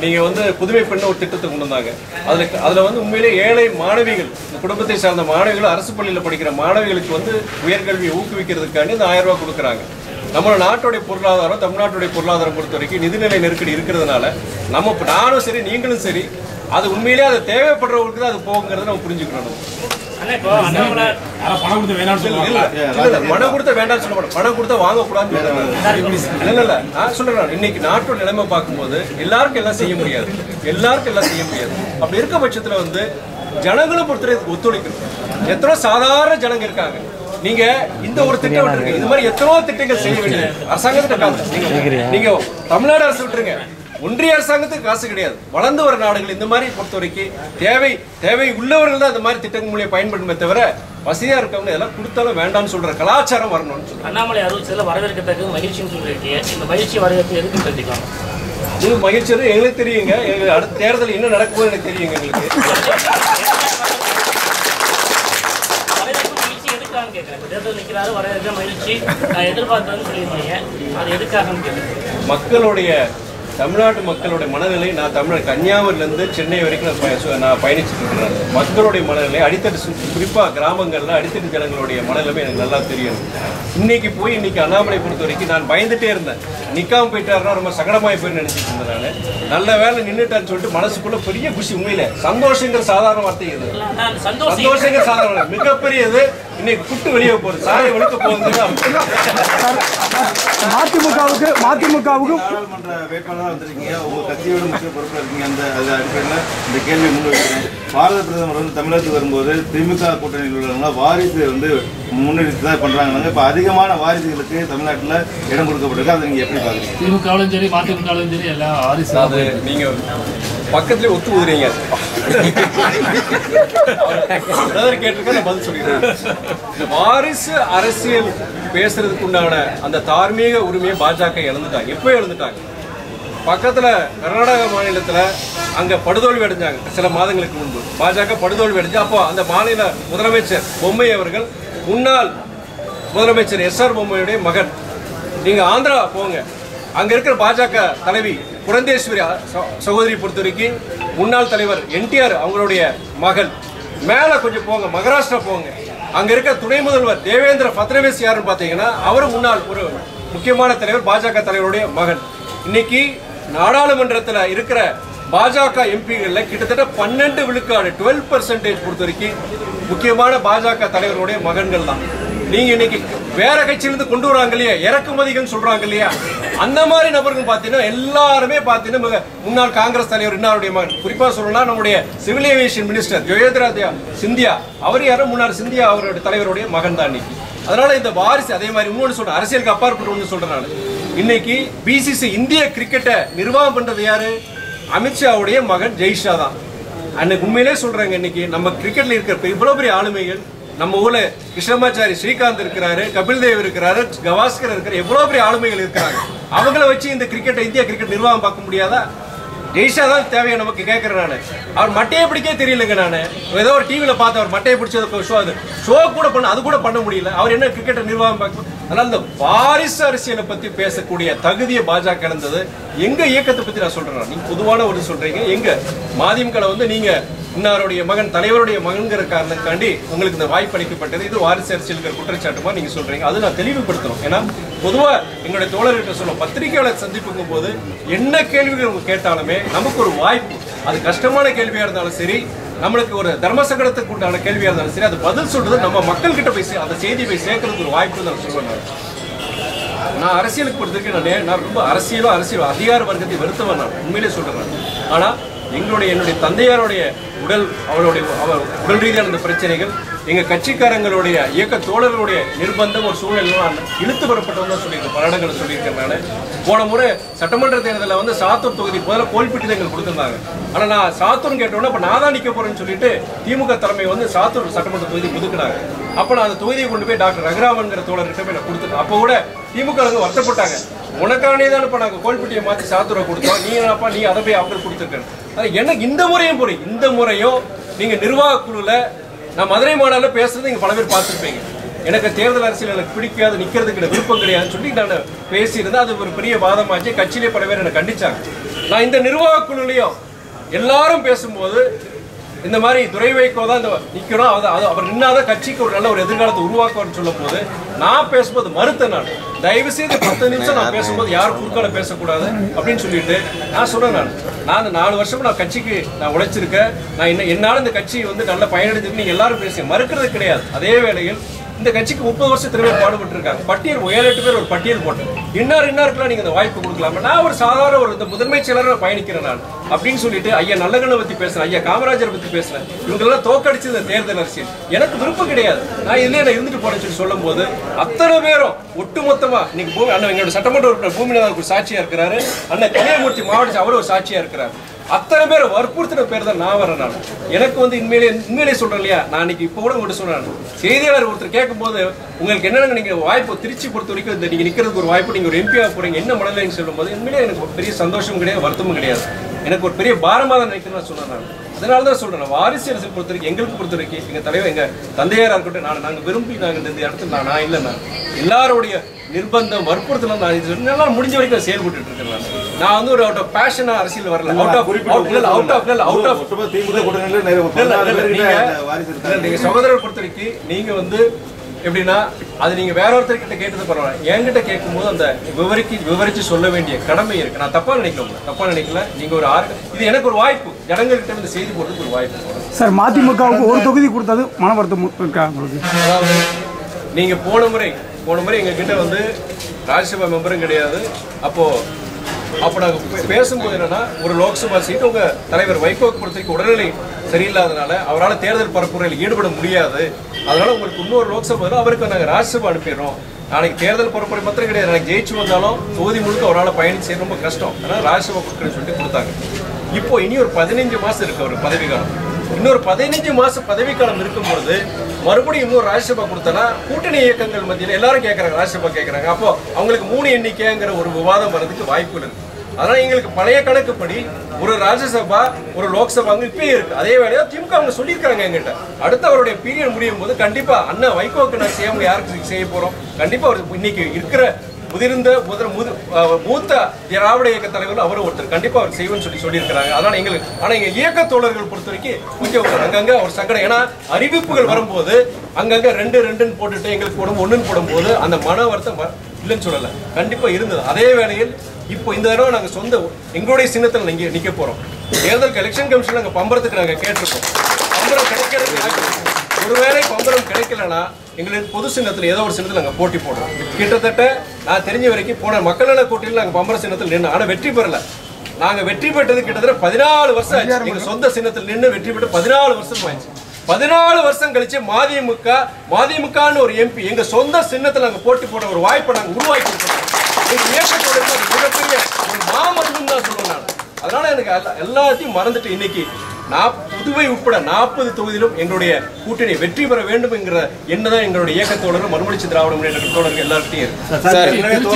நீங்கள் வந்து புதுமை பெண்ணு ஒரு திட்டத்தை கொண்டு வந்தாங்க. அதில் வந்து உண்மையிலே ஏழை மாணவிகள், இந்த குடும்பத்தை சார்ந்த மாணவிகள், அரசு பள்ளியில் படிக்கிற மாணவிகளுக்கு வந்து உயர்கல்வியை ஊக்குவிக்கிறதுக்காண்டி இந்த 1000 ரூபா கொடுக்குறாங்க. நம்ம நாட்டுடைய பொருளாதாரம், தமிழ்நாட்டுடைய பொருளாதாரம் பொறுத்த வரைக்கும் நிதிநிலை நெருக்கடி இருக்கிறதுனால நானும் சரி நீங்களும் சரி அது உண்மையிலே அது தேவைப்படுறவங்களுக்கு தான் அது போகுங்கிறத நம்ம புரிஞ்சுக்கணும். பணம் கொடுத்த வேண்டாம்னு பணம் கொடுத்த வேண்டாம்னு சொல்ல மாட்டோம், பணம் கொடுத்தா வாங்கக்கூடாதுன்னு இல்ல நான் சொல்றேன். இன்னைக்கு நாட்டோட நிலைமை பார்க்கும்போது எல்லாருக்கும் எல்லாம் செய்ய முடியாது, அப்படி இருக்க பட்சத்துல வந்து ஜனங்களும் பொறுத்தவரை ஒத்துழைக்கணும். எத்தனை சாதாரண ஜனங்க இருக்காங்க. நீங்க இந்த ஒரு திட்டம் விட்டுருங்க, இது மாதிரி எத்தனோ திட்டங்கள் செய்ய வேண்டியது அரசாங்கத்துக்கு. நீங்க தமிழ்நாடு அரசு விட்டுருங்க, ஒன்றிய அரசாங்கத்துக்கு காசு கிடையாது. வளர்ந்து வர நாடுகள் இந்த மாதிரி பொறுத்த வரைக்கும் தேவை உள்ளவர்கள் தான் இந்த மாதிரி திட்டங்கள் மூலியம் பயன்படுமே தவிர வசதியா இருக்கவங்க எல்லாம் கொடுத்தாலும் வேண்டாம்னு சொல்ற கலாச்சாரம் வரணும்னு சொல்றேன். அண்ணாமலை அறிவிச்சதுல வரவேற்கத்தக்க மகிழ்ச்சின்னு சொல்லியிருக்கீங்க. இந்த மகிழ்ச்சி வரவேற்பு எதுக்கு தெரிஞ்சுக்கலாம்? இது மகிழ்ச்சி எங்களுக்கு தெரியுங்க. எங்களுக்கு அடுத்த தேர்தல் என்ன நடக்குமோ எனக்கு தெரியுங்க. எங்களுக்கு மகிழ்ச்சி எதுக்காகன்னு கேட்குறேன். தேர்தல் நிற்கிறாரு, வரவேற்க மகிழ்ச்சி எதிர்பார்த்ததுன்னு சொல்லியிருக்கீங்க. அது எதுக்காகன்னு கேட்குறேன். மக்களுடைய தமிழ்நாட்டு மக்களுடைய மனநிலை, நான் தமிழ் கன்னியாகுமரியிலேருந்து சென்னை வரைக்கும் நான் பயணிச்சுட்டு இருக்கிறேன். மக்களுடைய மனநிலை அடித்தட்டு, குறிப்பாக கிராமங்களில் அடித்தட்டு ஜனங்களுடைய மனநிலைமை எனக்கு நல்லா தெரியும். இன்னைக்கு அண்ணாமலை பொறுத்த வரைக்கும் நான் பயந்துட்டே இருந்தேன். நிற்காம போயிட்டாருன்னா ரொம்ப சங்கடமாகி போய் நினச்சிட்டு இருந்தேன். நல்ல வேலை நின்றுட்டான்னு சொல்லிட்டு மனசுக்குள்ள பெரிய குஷி. உண்மையில சந்தோஷங்கிற சாதாரண வார்த்தை இது. சந்தோஷங்கிற சாதாரண மிகப்பெரியது. இன்னைக்கு குட்டு வெளியே போகுது, சாலை ஒழுக்க போகுது. மதிமுகவுக்கு வேட்பாளராக வந்திருக்கீங்க, உங்க கட்சியோட முக்கிய பொறுப்பில் இருக்கீங்க. அந்த அடிப்படையில் இந்த கேள்வியை முன்வைக்கிறேன். பாரத பிரதமர் வந்து தமிழகத்துக்கு வரும்போது திமுக கூட்டணியில் உள்ளவங்க வாரிசு வந்து முன்னெடுத்து தான் பண்றாங்க. இப்போ அதிகமான வாரிசுகளுக்கு தமிழ்நாட்டில் இடம் கொடுக்கப்பட்டிருக்கு. அதை நீங்க எப்படி பாக்குறீங்க? திமுகவும் சரி மதிமுகவும் சரி எல்லாம் வாரிசு. அது நீங்க பக்கத்துலேயே ஒத்து ஊதுறீங்க. கேட்டிருக்க நான் பதில் சொல்லிடுறேன். இந்த வாரிசு அரசியல் பேசுறதுக்கு உண்டான அந்த தார்மீக உரிமையை பாஜக இழந்துட்டாங்க. எப்போ இழந்துட்டாங்க? பக்கத்தில் கர்நாடக மாநிலத்தில் அங்கே படுதோல்வி அடைஞ்சாங்க. சில மாதங்களுக்கு முன்பு பாஜக படுதோல்வி அடைஞ்சு அப்போ அந்த மாநில முதலமைச்சர் பொம்மை அவர்கள் முன்னாள் முதலமைச்சர் எஸ்ஆர் பொம்மையுடைய மகன். நீங்கள் ஆந்திரா போங்க, அங்கே இருக்கிற பாஜக தலைவி புரந்தேஸ்வரி சகோதரி பொறுத்த வரைக்கும் முன்னாள் தலைவர் என்டிஆர் அவங்களுடைய மகள். மேலே கொஞ்சம் போங்க, மகாராஷ்டிரா போங்க, அங்கே இருக்க துணை முதல்வர் தேவேந்திர ஃபட்னவிஸ் யாருன்னு பார்த்தீங்கன்னா அவர் முன்னாள் ஒரு முக்கியமான தலைவர், பாஜக தலைவருடைய மகன். இன்னைக்கு நாடாளுமன்றத்தில் இருக்கிற பாஜக எம்பிகளில் கிட்டத்தட்ட 12 விழுக்காடு 12% பொறுத்த வரைக்கும் முக்கியமான பாஜக தலைவருடைய மகன்கள் தான். நீங்க இன்னைக்கு வேற கட்சியிலிருந்து கொண்டு வராங்க இல்லையா, இறக்குமதிகள் சொல்றாங்க இல்லையா, அந்த மாதிரி நபர்கள் பார்த்தீங்கன்னா எல்லாருமே பார்த்தீங்கன்னா முன்னாள் காங்கிரஸ் தலைவர் இன்னாருடைய மகன். குறிப்பா சொல்லணும்னா நம்முடைய civil aviation minister Jyotiraditya Scindia, அவர் யாரும் முன்னாள் சிந்தியா அவருடைய தலைவருடைய மகன் தான் இன்னைக்கு. அதனால இந்த வாரிசு அதே மாதிரி இன்னொன்று சொல்றேன், அரசியலுக்கு அப்பாற்பட்டு ஒன்று சொல்றேன் நான். இன்னைக்கு பிசிசி இந்திய கிரிக்கெட்டை நிர்வாகம் பண்றது யாரு? அமித்ஷாவுடைய மகன் ஜெய்ஷா தான். அன்னைக்கு உண்மையிலே சொல்றாங்க, இன்னைக்கு நம்ம கிரிக்கெட்ல இருக்கிற இவ்வளவு பெரிய ஆளுமைகள் நம்ம ஊர்ல கிருஷ்ணமாச்சாரி ஸ்ரீகாந்த் இருக்கிறாரு, கபில் தேவ் இருக்கிறாரு, கவாஸ்கர் இருக்கிற எவ்வளவு பெரிய ஆளுமைகள் இருக்கிறாங்க. அவங்கள வச்சு இந்த கிரிக்கெட்டை இந்தியா கிரிக்கெட் நிர்வாகம் பார்க்க முடியாதா? ஜெய்ஷா தான் தேவையை நமக்கு கேட்கறேன் நான். அவர் மட்டையை பிடிக்கே தெரியலங்க. நான் ஏதோ ஒரு டிவியில் பார்த்து அவர் மட்டையை பிடிச்சது ஷோ கூட அது கூட பண்ண முடியல. அவர் என்ன கிரிக்கெட்டை நிர்வாகம் பார்க்க? அதனால இந்த வாரிசு அரசியலை பத்தி பேசக்கூடிய தகுதியை பாஜக இழந்தது. எங்க இயக்கத்தை பத்தி நான் சொல்றேன். நீங்க பொதுவான ஒரு சொல்றீங்க, எங்க மதிமுக வந்து நீங்க இன்னாருடைய மகன் தலைவருடைய மகன்கிற காரணக்காண்டி உங்களுக்கு இந்த வாய்ப்பு அளிக்கப்பட்டது. இது வாரிசு அரசியல் குற்றச்சாட்டுமா நீங்க சொல்றீங்க. அது நான் தெளிவுபடுத்தணும். ஏன்னா பொதுவா எங்களுடைய தோழர்கிட்ட சொல்ல பத்திரிகையாளர் சந்திப்புக்கும் போது என்ன கேள்விகள் அவங்க கேட்டாலுமே நமக்கு ஒரு வாய்ப்பு, அது கஷ்டமான கேள்வியா இருந்தாலும் சரி, நம்மளுக்கு ஒரு தர்ம சங்கடத்துக்கு உண்டான கேள்வியா இருந்தாலும் சரி, அது பதில் சொல்றது நம்ம மக்கள் கிட்ட போய் அந்த செய்தி போய் சேர்க்கறதுக்கு ஒரு வாய்ப்பு நான் சொல்லுவேன். நான் அரசியலுக்கு பொறுத்திருக்கேன். நான் ரொம்ப அரசியல் அதிகார வர்க்கத்தை வெறுத்தவன் நான் உண்மையிலே சொல்றேன். ஆனா என்னுடைய தந்தையாருடைய உடல் ரீதியான இந்த பிரச்சனைகள், எங்க கட்சிக்காரங்களுடைய இயக்க தோழர்களுடைய நிர்பந்தம் ஒரு சூழ்நிலை இழுத்து வரப்பட்டவங்க சொல்லியிருக்கேன். பல இடங்களை சொல்லியிருக்கேன். நான் போன முறை சட்டமன்ற தேர்தலில் வந்து சாத்தூர் தொகுதி முதல்ல கோல்பிட்டு தான் எங்களுக்கு கொடுத்துருந்தாங்க. ஆனால் நான் சாத்தூர்னு கேட்டோன்னா அப்போ நான் தான் நிற்க போறேன்னு சொல்லிட்டு திமுக தலைமை வந்து சாத்தூர் சட்டமன்ற தொகுதி ஒதுக்குனாங்க. அப்போ நான் அந்த தொகுதியை கொண்டு போய் டாக்டர் ரகுராமன்கிற தோழர்கிட்ட போய் நான் கொடுத்துட்டேன். அப்போ கூட திமுக வருத்தப்பட்டாங்க, உனக்கானே தான் இப்போ நாங்கள் கோல்பிட்டியை மாற்றி சாத்தூரை கொடுத்தோம், நீ என்னப்பா நீ அதை போய் அவங்களுக்கு கொடுத்துருக்கேன். அது எனக்கு இந்த முறையும் நீங்கள் நிர்வாக குழுவில் நான் மதுரை மாநாட்டில் பேசுறது நீங்கள் பல பேர் பார்த்துருப்பீங்க. எனக்கு தேர்தல் அரசியல் எனக்கு பிடிக்காது, நிற்கிறதுக்கு விருப்பம் கிடையாதுன்னு சொல்லி நான் பேசியிருந்தேன். அது ஒரு பெரிய வாதமாச்சு. கட்சியிலே பல பேர் என்னை கண்டிச்சாங்க. நான் இந்த நிர்வாக குழுலையும் எல்லாரும் பேசும்போது இந்த மாதிரி துரை வைகோ தான் இந்த நிற்கணும், அவர் நின்னாதான் கட்சிக்கு ஒரு நல்ல ஒரு எதிர்காலத்தை உருவாக்குவார்னு சொல்லும் போது நான் பேசும்போது மறுத்தேன். நான் தயவு செய்து 10 நிமிஷம் நான் பேசும்போது யாரும் குறுக்கால பேசக்கூடாது அப்படின்னு சொல்லிட்டு நான் சொன்னேன். நான் 4 வருஷம் நான் கட்சிக்கு நான் உழைச்சிருக்கேன். நான் என்னால் இந்த கட்சி வந்து நல்ல பயனடைஞ்சிருக்கு நீங்கள் எல்லாரும் பேசுங்க, மறுக்கிறது கிடையாது. அதே வேளையில் இந்த கட்சிக்கு 30 வருஷத்துக்கு மேல் பாடுபட்டு இருக்காங்க. பட்டியல் 7-8 பேர் ஒரு பட்டியல் போட்டு இன்னாருக்குலாம் நீங்க இந்த வாய்ப்பு கொடுக்கலாமா? நான் ஒரு சாதாரண ஒரு இந்த முதன்மை செயலராக பயணிக்கிறேன் நான் அப்படின்னு சொல்லிட்டு ஐயா நல்லகண்ணை பத்தி பேசுறேன், ஐயா காமராஜரை பத்தி பேசுறேன். இவங்களெல்லாம் தோக்கடிச்சு இந்த தேர்தல் அரசியல் எனக்கு விருப்பம் கிடையாது, நான் இதுலயே நான் இருந்துட்டு போறேன்னு சொல்லி சொல்லும் போது அத்தனை பேரும் ஒட்டுமொத்தமா இன்னைக்கு அண்ணன் எங்களோட சட்டமன்ற உறுப்பினர் பூமிநாதன் சாட்சியா இருக்கிறாரு, அண்ணன் கன்னியாகுமரி மாவட்ட அவர் ஒரு சாட்சியா இருக்கிறாரு. அத்தனை பேரை வற்புறுத்தின பேர் தான் நான் வரேன். நான் எனக்கு வந்து உண்மையிலே சொல்றேன் இல்லையா, நான் இன்னைக்கு இப்போ கூட உங்கள்கிட்ட சொல்றேன். செய்தியாளர் ஒருத்தர் கேட்கும்போது உங்களுக்கு என்னென்ன நீங்க வாய்ப்பு திருச்சி பொறுத்த வரைக்கும் இந்த நீங்க நிக்கிறதுக்கு ஒரு வாய்ப்பு, நீங்க ஒரு எம்பியா போறீங்க என்ன மனநிலைன்னு சொல்லும் போது உண்மையிலே எனக்கு ஒரு பெரிய சந்தோஷம் கிடையாது, வருத்தமும் கிடையாது, எனக்கு ஒரு பெரிய பாரமாக தான் நினைக்கிறேன் சொன்னேன். அதனால தான் சொல்றேன், வாரிசு அரசியல் பொறுத்த வரைக்கும் எங்களுக்கு பொறுத்த வரைக்கும் எங்க தலைவர் எங்க தந்தையாரா இருக்கட்டும், நாங்கள் விரும்பி நாங்கள் இந்த இடத்துல நான் இல்லைன்னா எல்லாருடைய நிர்பந்தம் வற்புறுத்தலாம் நான் இது முடிஞ்ச வரைக்கும் செயல்பட்டு இருக்கேன். நான் வந்து ஒரு அவுட் ஆஃப் பேஷனா அரசியல் வரல, நீங்க சகோதரர் பொறுத்த வரைக்கும் நீங்க வந்து எப்படின்னா அது நீங்க வேற ஒருத்தர்கிட்ட கேட்டது பரவாயில்ல, என்கிட்ட கேட்கும்போது அந்த விவரிச்சு சொல்ல வேண்டிய கடமை இருக்கு. நான் தப்பா நினைக்கல, நீங்க ஒரு இது எனக்கு ஒரு வாய்ப்பு, ஜனங்கள்கிட்ட இந்த செய்தி போடுறதுக்கு ஒரு வாய்ப்பு. சார் மதிமுகவுக்கு ஒரு தொகுதி கொடுத்தது மன வருத்தம் இருக்கா உங்களுக்கு? அதாவது நீங்க போன முறை எங்க கிட்ட வந்து ராஜ்யசபா மெம்பரும் கிடையாது. அப்போ நாங்கள் பேசும்போது என்னன்னா ஒரு லோக்சபா சீட்டு உங்க தலைவர் வைகோக்கு பொறுத்தவரைக்கும் உடல்நிலை சரியில்லாதனால அவரால் தேர்தல் பரப்புரையில் ஈடுபட முடியாது, அதனால உங்களுக்கு இன்னொரு லோக்சபா அவருக்கு நாங்கள் ராஜ்யசபா அனுப்பிடுறோம். நாளைக்கு தேர்தல் பரப்புரை மாத்திரம் கிடையாது, நாளைக்கு ஜெயிச்சு வந்தாலும் தொகுதி முழுக்க அவரால் பயணிச்சு ரொம்ப கஷ்டம், அதனால ராஜ்யசபா கொடுக்குறேன்னு சொல்லிட்டு கொடுத்தாங்க. இப்போ இனி ஒரு 15 மாசம் இருக்கு அவர் பதவிக்காலம், இன்னொரு 15 மாசம் பதவிக்காலம் இருக்கும்பொழுது மறுபடியும் இன்னொரு ராஜ்யசபா கொடுத்தனா கூட்டணி இயக்கங்கள் மத்தியில் எல்லாரும் கேட்கறாங்க, ராஜ்யசபா கேட்கறாங்க. அப்போ அவங்களுக்கு 3 எண்ணிக்கைங்கிற ஒரு விவாதம் வர்றதுக்கு வாய்ப்புகள் இருக்கு. அதனால எங்களுக்கு பழைய கணக்குப்படி ஒரு ராஜ்யசபா ஒரு லோக்சபா இப்பயே இருக்கு. அதே வேலையா திமுக அவங்க சொல்லியிருக்காங்க எங்கிட்ட அடுத்து அவருடைய பீரியட் முடியும் போது கண்டிப்பா அண்ணன் வைகோக்கு நான் செய்யாம யாருக்கு செய்ய போறோம், கண்டிப்பா அவர் இன்னைக்கு இருக்கிற முதிர்ந்த மூத்த திராவிட இயக்க தலைவர்கள் அவரும் ஒருத்தர் கண்டிப்பா அவர் செய்வோம்னு சொல்லியிருக்கிறாங்க. அதனால எங்களுக்கு ஆனா எங்க இயக்க தோழர்கள் பொறுத்த வரைக்கும் கொஞ்சம் அங்கங்க ஒரு சங்கடம், ஏன்னா அறிவிப்புகள் வரும்போது அங்கங்க 2-2 போட்டுட்டு எங்களுக்கு உடம்பு 1 போடும்போது அந்த மன வருத்தம் இல்லைன்னு சொல்லல, கண்டிப்பா இருந்தது. அதே வேளையில் இப்போ இந்த தடவை நாங்க சொந்த எங்களுடைய சின்னத்தில் இங்கே நிக்க போறோம். தேர்தல் எலெக்ஷன் கமிஷன் நாங்க பம்பரத்துக்கு நாங்க கேட்டிருக்கோம், பம்பரம் கிடைக்கிறது. ஒருவேளை பம்பரம் கிடைக்கலன்னா எங்களுக்கு பொது சின்னத்தில் ஏதோ ஒரு சின்னத்தில் நாங்கள் போட்டி போடுறோம். கிட்டத்தட்ட நான் தெரிஞ்ச வரைக்கும் போன மக்கள் நல கூட்டணியில் நாங்கள் பம்பர சின்னத்தில் நின்று ஆனால் வெற்றி பெறல. நாங்கள் வெற்றி பெற்றது கிட்டத்தட்ட 14 வருஷம் ஆச்சு. எங்கள் சொந்த சின்னத்தில் நின்று வெற்றி பெற்று 14 வருஷம் ஆயிடுச்சு. 14 வருஷம் கழிச்சு மதிமுகன்னு ஒரு எம்பி எங்க சொந்த சின்னத்தில் நாங்கள் போட்டி போட ஒரு வாய்ப்பை நாங்கள் உருவாக்கி கொடுத்தோம். எங்க இயக்கத்தோட மிகப்பெரிய ஒரு மாமருந்துன்னு தான் சொல்லுவேன். அதனால எனக்கு எல்லாத்தையும் மறந்துட்டு இன்னைக்கு புதுவை உட்பட 40 தொகுதியிலும் எங்களுடைய கூட்டணி வெற்றி பெற வேண்டும் என்கிற எண்ணதான் எங்களுடைய இயக்கத்தோழரும் மறுமலர்ச்சி திராவிட முன்னேற்ற தோழர்கள் எல்லார்கிட்டையும் இருக்கு.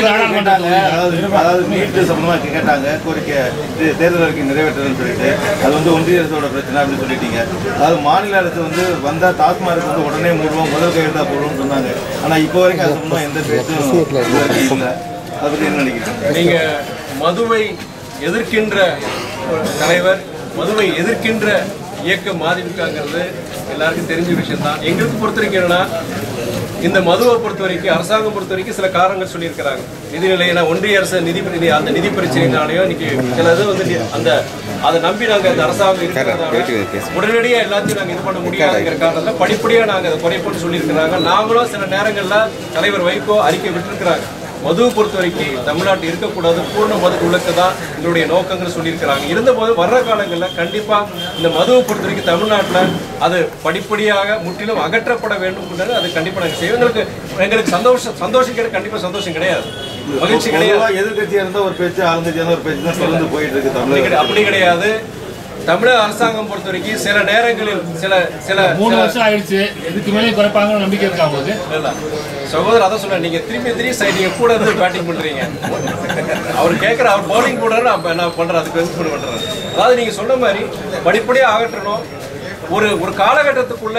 கேட்டாங்க கோரிக்கை தேர்தல் அறிக்கை நிறைவேற்றதுன்னு சொல்லிட்டு அது வந்து ஒன்றிய அரசோட பிரச்சனை அப்படின்னு சொல்லிட்டீங்க. அதாவது மாநில அரசு வந்து வந்தா டாஸ்மார்க் வந்து உடனே மூடுவோம், முதல் கையெழுத்தா போடுவோம்னு சொன்னாங்க. ஆனா இப்போ வரைக்கும் அது சொன்னா எந்த பேச்சும் இல்லை. அதை பத்தி என்ன நினைக்கிறீங்க? நீங்க மதுவை எதிர்க்கின்ற தலைவர், மதுவை எதிர்க்கின்ற இயக்கம் மதிமுகங்கிறது எல்லாருக்கும் தெரிஞ்ச விஷயம் தான். எங்களுக்கு பொறுத்த வரைக்கும் என்னன்னா இந்த மதுவை பொறுத்த வரைக்கும் அரசாங்கம் பொறுத்த வரைக்கும் சில காரணங்கள் சொல்லியிருக்கிறாங்க. நிதிநிலையில ஒன்றிய அரசு அந்த நிதி பிரச்சனைனாலையும் இன்னைக்கு சிலது வந்து அந்த அதை நம்பி நாங்கள் அந்த அரசாங்கம் இருக்கிறதால உடனடியாக எல்லாத்தையும் நாங்கள் இது பண்ண முடியாதுங்கிற காரணத்தில் படிப்படியாக நாங்கள் அதை குறைப்போன்னு சொல்லியிருக்கிறாங்க. நாங்களும் சில நேரங்களில் தலைவர் வைகோ அறிக்கை விட்டுருக்கிறாங்க. மதுவை பொறுத்த வரைக்கும் தமிழ்நாட்டில் இருக்கக்கூடாது, பூர்ண மது விலக்கு தான் எங்களுடைய நோக்கங்கள் சொல்லியிருக்கிறாங்க. இருந்தபோது வர்ற காலங்களில் கண்டிப்பாக இந்த மதுவை பொறுத்த வரைக்கும் தமிழ்நாட்டில் அது படிப்படியாக முற்றிலும் அகற்றப்பட வேண்டும். அது கண்டிப்பாக நாங்கள் செய்வோம். எங்களுக்கு சந்தோஷம் கண்டிப்பாக சந்தோஷம் கிடையாது, மகிழ்ச்சி கிடையாது. எதிர்கட்சியாக இருந்தால் ஒரு பேச்சு, ஆளுங்கட்சியாக ஒரு பேச்சு தான் தொடர்ந்து போயிட்டு இருக்கு தமிழக. அப்படி கிடையாது. தமிழக அரசாங்கம் பொறுத்த வரைக்கும் சில நேரங்களில் சில 3 வருஷம் ஆயிடுச்சு, இதுக்கு மேலே குறைப்பாங்கன்னு நம்பிக்கை இருக்கா போது இல்லை சகோதரர். அதான் சொல்றேன், நீங்க திரும்பி நீங்க கூட இருந்து பேட்டிங் பண்றீங்க. அவர் கேட்கற அவர் பவுலிங் போடுறாரு, நான் என்ன பண்றேன் அதுக்கு ரெஸ்பாண்ட் பண்றேன். அதாவது நீங்க சொன்ன மாதிரி படிப்படியாக அகற்றணும். ஒரு காலகட்டத்துக்குள்ள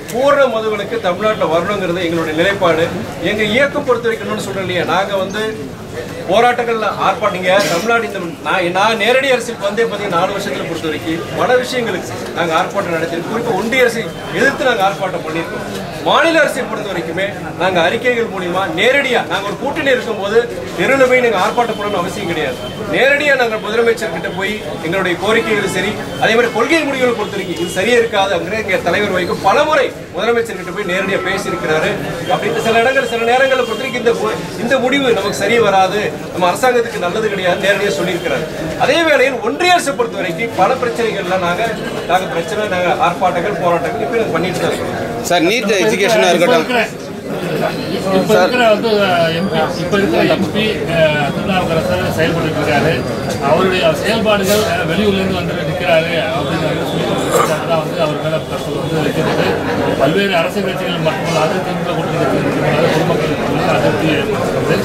பூர்ண மதுவிலக்கு தமிழ்நாட்டில் வரணுங்கிறது எங்களுடைய நிலைப்பாடு. எங்கள் இயக்கம் பொறுத்த வரைக்கும் சொல்கிறேன் இல்லையா, நாங்கள் வந்து போராட்டங்கள்ல ஆர்ப்பாட்டிங்க தமிழ்நாடு இந்த நான் நேரடி அரசியலுக்கு வந்தே பார்த்தீங்கன்னா 4 வருஷங்களை பொறுத்த வரைக்கும் பல விஷயங்களுக்கு நாங்கள் ஆர்ப்பாட்டம் நடத்திருக்கோம். குறிப்பாக ஒன்றிய அரசை எதிர்த்து நாங்கள் ஆர்ப்பாட்டம் பண்ணியிருக்கோம். மாநில அரசை பொறுத்த வரைக்குமே நாங்கள் அறிக்கைகள் மூலிமா நேரடியாக நாங்கள் ஒரு கூட்டணி இருக்கும்போது தெருவில் போய் நாங்கள் ஆர்ப்பாட்டம் பண்ணணும்னு அவசியம் கிடையாது. நேரடியாக நாங்கள் முதலமைச்சர்கிட்ட போய் எங்களுடைய கோரிக்கைகள் சரி, அதே மாதிரி கொள்கை முடிவுகளை பொறுத்த வரைக்கும் இது சரியா இருக்காது அங்கே எங்கள் தலைவர் வைக்கும் பலமுறை முதலமைச்சர்கிட்ட போய் நேரடியாக பேசியிருக்கிறாரு. அப்படின்னு சில நேரங்களில் பொறுத்த வரைக்கும் இந்த முடிவு நமக்கு சரி வராது, நம்ம அரசாங்கத்துக்கு நல்லது கிடையாது நேரடியாக சொல்லியிருக்கிறார். அதே வேளையில் ஒன்றிய அரசை பொறுத்த வரைக்கும் பல பிரச்சனைகள்லாம் நாங்கள் பிரச்சனை நாங்கள் ஆர்ப்பாட்டங்கள் போராட்டங்கள் இப்போ நாங்கள் பண்ணிட்டு தான் இருக்கோம். சார் நீட் எஜுகேஷனாக இருக்கட்டும் இப்போ இருக்கிற வந்து இப்போ இருக்கிற எம்பி திருநாவுக்கரசர் செயல்பட்டு இருக்காரு. அவருடைய செயல்பாடுகள் வெளியூர்லேருந்து வந்து நிற்கிறாரு அப்படின்னு தான் வந்து அவர் மேலே வந்து வைக்கிறது. பல்வேறு அரசியல் கட்சிகள் மட்டுமல்ல அதிருப்தி கொடுத்துருக்காங்க. பொதுமக்களுக்கு அதிருப்தி ஏற்படுத்துறது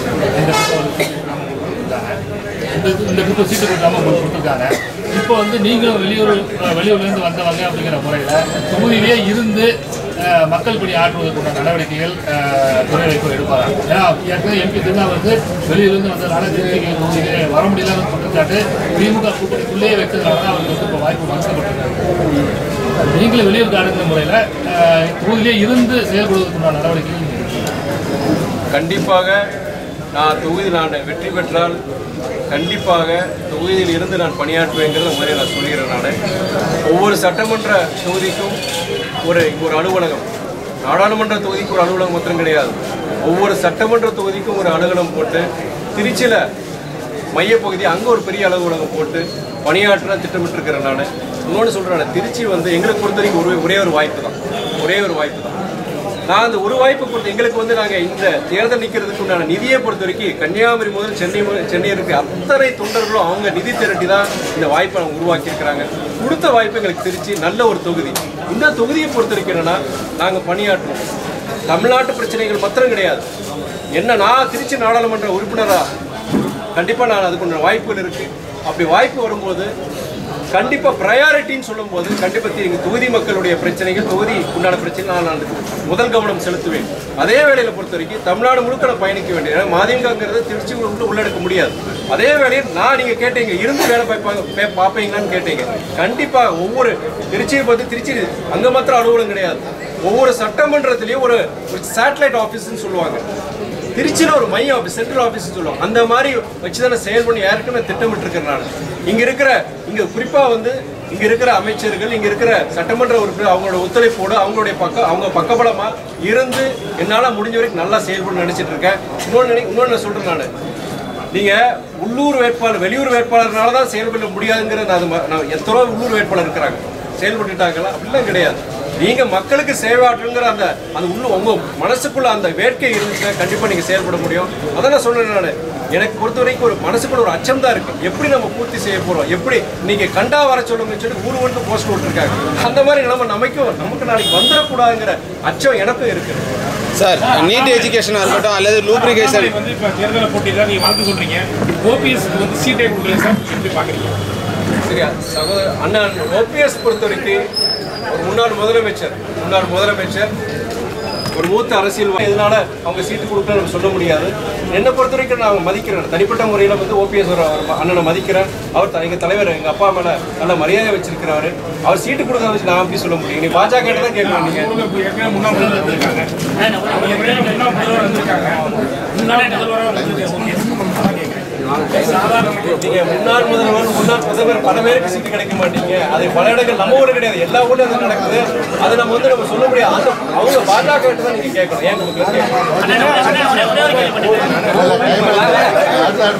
இந்த ட்ரிப்பு சீட்டு கொடுக்காம கொடுத்துருக்காங்க. இப்போ வந்து நீங்களும் வெளியூர்லேருந்து வந்தவங்க அப்படிங்கிற முறையில் தொகுதியிலே இருந்து மக்கள் பணி ஆற்றுவதற்குள்ள நடவடிக்கைகள் துறை வைப்பு எடுப்பாங்க. ஏன்னா ஏற்கனவே எம்பி திருநாவுக்கரசர் வெளியூர்லேருந்து வந்ததுனால தொகுதியிலே வர முடியலன்னு குற்றச்சாட்டு திமுக கூட்டணிக்குள்ளேயே வைக்கிறதுனால தான் அவருக்கு வந்து இப்போ வாய்ப்பு மறுக்கப்பட்டிருக்காங்க. நீங்களும் வெளியூர்காரங்கிற முறையில் தொகுதியிலே இருந்து செயல்படுவதற்குள்ள நடவடிக்கைகள் கண்டிப்பாக நான் வெற்றி பெற்றால் கண்டிப்பாக தொகுதியில் இருந்து நான் பணியாற்றுவேங்கிறத முறையை நான் சொல்கிறேன். நான் ஒவ்வொரு சட்டமன்ற தொகுதிக்கும் ஒரு அலுவலகம், நாடாளுமன்ற தொகுதிக்கு ஒரு அலுவலகம் மாத்திரம் கிடையாது, ஒவ்வொரு சட்டமன்ற தொகுதிக்கும் ஒரு அலுவலகம் போட்டு திருச்சியில் மையப்பகுதி அங்கே ஒரு பெரிய அலுவலகம் போட்டு பணியாற்ற திட்டமிட்டிருக்கிறேன். நான் இன்னொன்று சொல்கிறேன், திருச்சி வந்து எங்களுக்கு பொறுத்த வரைக்கும் ஒரே ஒரு வாய்ப்பு தான். நான் அந்த ஒரு வாய்ப்பு பொறுத்து எங்களுக்கு வந்து நாங்கள் இந்த தேர்தல் நிற்கிறதுக்கு உண்டான நிதியை பொறுத்த வரைக்கும் கன்னியாகுமரி முதல் சென்னை இருக்க அத்தனை தொண்டர்களும் அவங்க நிதி திரட்டி தான் இந்த வாய்ப்பை அவங்க உருவாக்கியிருக்கிறாங்க. கொடுத்த வாய்ப்பு எங்களுக்கு திருச்சி நல்ல ஒரு தொகுதி. இந்த தொகுதியை பொறுத்த வரைக்கும் என்னன்னா நாங்கள் பணியாற்றுவோம். தமிழ்நாட்டு பிரச்சனைகள் மாத்திரம் கிடையாது. நான் திருச்சி நாடாளுமன்ற உறுப்பினராக கண்டிப்பாக நான் அதுக்குள்ள வாய்ப்புகள் இருக்குது. அப்படி வாய்ப்பு வரும்போது கண்டிப்பாக ப்ரையாரிட்டின்னு சொல்லும்போது கண்டிப்பாக எங்கள் தொகுதி மக்களுடைய பிரச்சனைகள், தொகுதி உண்டான பிரச்சனை நான் முதல் கவனம் செலுத்துவேன். அதே வேளையில் பொறுத்த வரைக்கும் தமிழ்நாடு முழுக்க நான் பயணிக்க வேண்டிய, ஏன்னா மதிமுகங்கிறது திருச்சி உள்ளெடுக்க முடியாது. அதே வேளையில் நீங்கள் கேட்டீங்க இருந்து வேலை பார்ப்பீங்களான்னு கேட்டீங்க. கண்டிப்பாக ஒவ்வொரு திருச்சியை பார்த்து திருச்சி அங்கே மாத்திரம் அலுவலகம் கிடையாது, ஒவ்வொரு சட்டமன்றத்திலையும் ஒரு சேட்டலைட் ஆஃபீஸ்ன்னு சொல்லுவாங்க. திருச்சியில் ஒரு மைய ஆஃபீஸ், சென்ட்ரல் ஆஃபீஸ்ன்னு சொல்லுவாங்க. அந்த மாதிரி வச்சு தான் செயல் பண்ணி ஏற்கனவே திட்டமிட்டிருக்கிறேன். நான் இங்கே குறிப்பாக வந்து இங்கே இருக்கிற அமைச்சர்கள், இங்கே இருக்கிற சட்டமன்ற உறுப்பினர் அவங்களோட ஒத்துழைப்போடு அவங்க பக்கபலமாக இருந்து என்னால் முடிஞ்ச வரைக்கும் நல்லா செயல்பட நினச்சிட்டு இருக்கேன். இன்னொன்று நான் சொல்கிறேன், நீங்கள் உள்ளூர் வேட்பாளர் வெளியூர் வேட்பாளர்னால தான் செயல்பட முடியாதுங்கிற நான் எத்தனோ உள்ளூர் வேட்பாளர் இருக்கிறாங்க செயல்பட்டுட்டாங்களா அப்படிலாம் கிடையாது. நீங்கள் மக்களுக்கு சேவாற்றுங்கிற அந்த உங்கள் மனசுக்குள்ள அந்த வேட்கை இருந்துச்சுன்னா கண்டிப்பாக நீங்கள் செயல்பட முடியும். அதான் நான் சொல்கிறேன். நான் எனக்கு பொறுத்த வரைக்கும் ஒரு மனசுக்குள்ள ஒரு அச்சம் தான் இருக்குது. எப்படி நம்ம பூர்த்தி செய்ய போகிறோம், எப்படி நீங்கள் கண்டா வர சொல்லுங்கன்னு சொல்லி ஊருக்கு போஸ்ட் விட்டுருக்காங்க. அந்த மாதிரி நமக்கு நாளைக்கு வந்துடக்கூடாதுங்கிற அச்சம் எனக்கும் இருக்குது. சார் நீட் எஜுகேஷனாக இருக்கட்டும் அல்லது லூப்ரிகேஷன் வந்து இப்போ தேர்தலை போட்டியில் நீங்கள் வாழ்த்து சொல்கிறீங்க, ஓபிஎஸ் வந்து சீட்டை கொடுக்கல சார், எப்படி பார்க்குறீங்க? சரியா சகோதரர் அண்ணன் ஓபிஎஸ் பொறுத்த வரைக்கும் ஒரு முன்னாள் முதலமைச்சர் ஒரு மூத்த அரசியல், இதனால அவங்க சீட்டு கொடுக்கணும்னு நம்ம சொல்ல முடியாது. என்னை பொறுத்த வரைக்கும் நான் மதிக்கிறேன். தனிப்பட்ட முறையில் வந்து ஓபிஎஸ் அண்ணனை மதிக்கிறேன். அவர் எங்கள் தலைவர் எங்கள் அப்பா மேலே நல்ல மரியாதை வச்சிருக்கிறாரு. அவர் சீட்டு கொடுக்க வச்சு நான் எப்படி சொல்ல முடியும்? நீ பாஜக தான் கேட்கலாம். நீங்கள் முன்னாள் முதல்வர் வந்திருக்காங்க, நீங்க முன்னாள் முதல்வர் பல பேருக்கு சீட்டு கிடைக்க மாட்டீங்க. அது பல இடங்கள் நம்ம ஊர் கிடையாது, எல்லா ஊர்லயும் அது நடக்குது. அது நம்ம சொல்ல முடியாது. அவங்க பாஜக தான் நீங்க கேட்கணும். ஏன்